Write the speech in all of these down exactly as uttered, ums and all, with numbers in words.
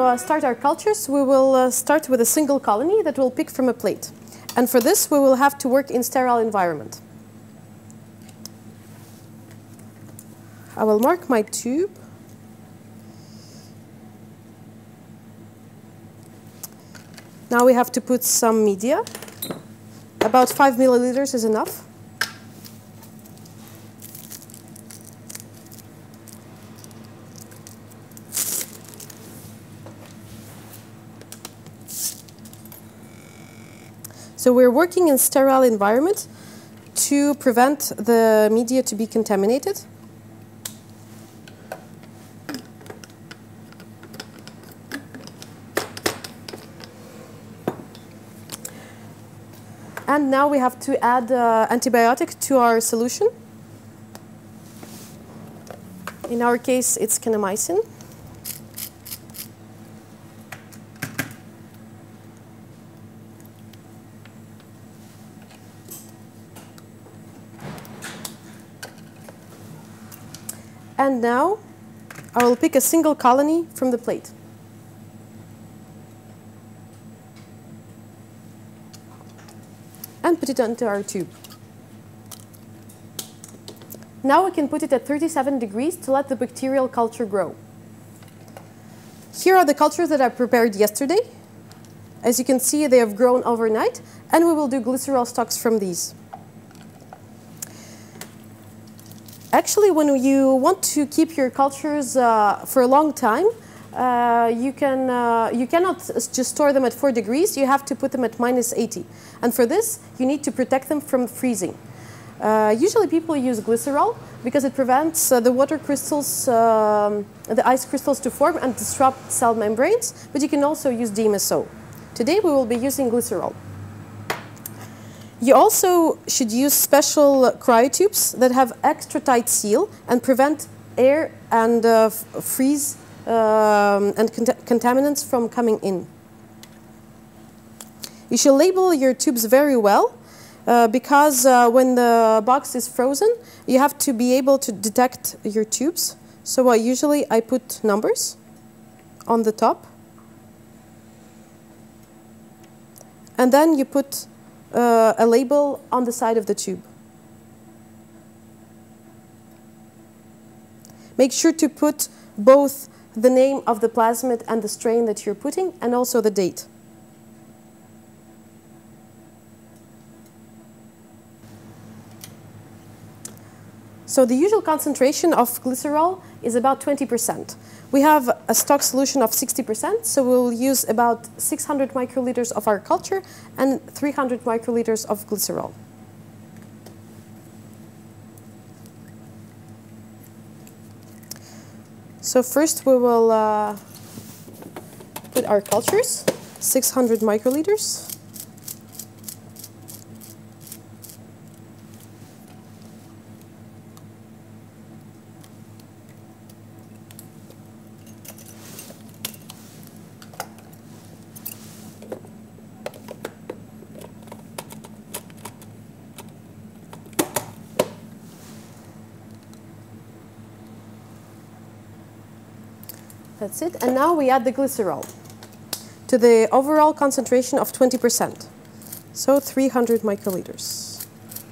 uh, start our cultures, we will uh, start with a single colony that we'll pick from a plate. And for this, we will have to work in sterile environment. I will mark my tube. Now we have to put some media. About five milliliters is enough. So we're working in sterile environment to prevent the media to be contaminated. And now we have to add uh, antibiotic to our solution. In our case, it's kanamycin. And now I will pick a single colony from the plate. And put it onto our tube. Now we can put it at thirty-seven degrees to let the bacterial culture grow. Here are the cultures that I prepared yesterday. As you can see, they have grown overnight, and we will do glycerol stocks from these. Actually, when you want to keep your cultures uh, for a long time, uh, you, can, uh, you cannot just store them at four degrees. You have to put them at minus eighty. And for this, you need to protect them from freezing. Uh, usually people use glycerol because it prevents uh, the water crystals, um, the ice crystals to form and disrupt cell membranes, but you can also use D M S O. Today we will be using glycerol. You also should use special cryotubes that have extra tight seal and prevent air and uh, freeze um, and cont contaminants from coming in. You should label your tubes very well uh, because uh, when the box is frozen, you have to be able to detect your tubes. So uh, usually I put numbers on the top. And then you put uh, a label on the side of the tube. Make sure to put both the name of the plasmid and the strain that you're putting, and also the date. So the usual concentration of glycerol is about twenty percent. We have a stock solution of sixty percent, so we'll use about six hundred microliters of our culture and three hundred microliters of glycerol. So first we will uh, put our cultures, six hundred microliters. That's it. And now we add the glycerol to the overall concentration of twenty percent. So three hundred microliters.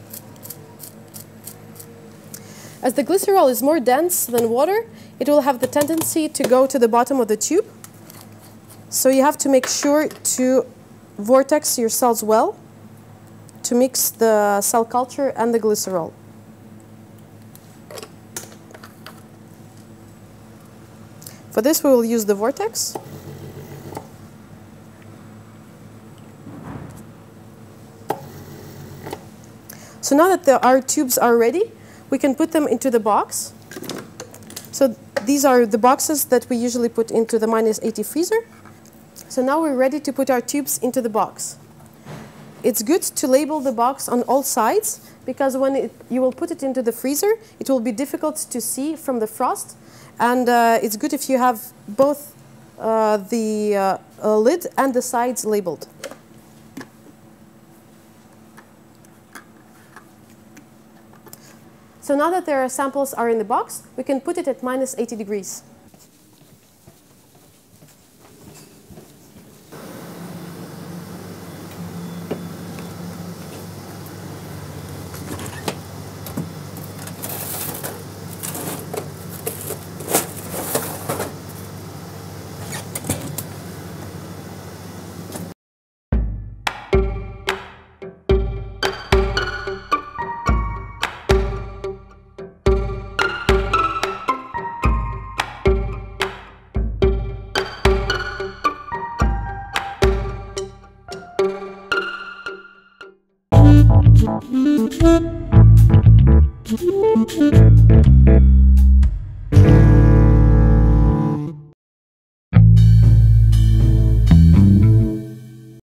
As the glycerol is more dense than water, it will have the tendency to go to the bottom of the tube. So you have to make sure to vortex your cells well to mix the cell culture and the glycerol. For this, we will use the vortex. So now that the, our tubes are ready, we can put them into the box. So these are the boxes that we usually put into the minus eighty freezer. So now we're ready to put our tubes into the box. It's good to label the box on all sides, because when it, you will put it into the freezer, it will be difficult to see from the frost. And uh, it's good if you have both uh, the uh, uh, lid and the sides labeled. So now that their samples are in the box, we can put it at minus eighty degrees.